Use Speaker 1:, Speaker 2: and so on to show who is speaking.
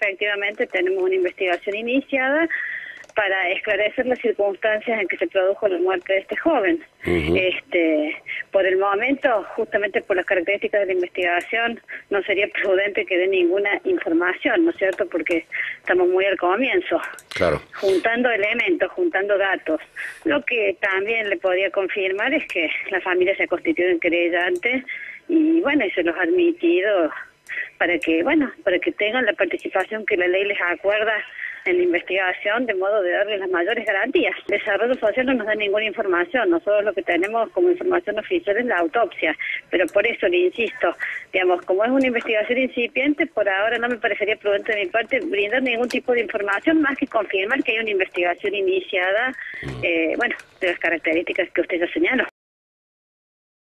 Speaker 1: efectivamente tenemos una investigación iniciada para esclarecer las circunstancias en que se produjo la muerte de este joven. Por el momento, justamente por las características de la investigación, no sería prudente que dé ninguna información, ¿no es cierto? Porque estamos muy al comienzo,
Speaker 2: claro,
Speaker 1: juntando elementos, juntando datos. Lo que también le podría confirmar es que la familia se ha constituido en querellante y bueno, y se los ha admitido para que tengan la participación que la ley les acuerda en la investigación, de modo de darles las mayores garantías. El desarrollo social no nos da ninguna información, nosotros lo que tenemos como información oficial es la autopsia, pero por eso le insisto, digamos, como es una investigación incipiente, por ahora no me parecería prudente de mi parte brindar ningún tipo de información más que confirmar que hay una investigación iniciada, de las características que usted ya señaló.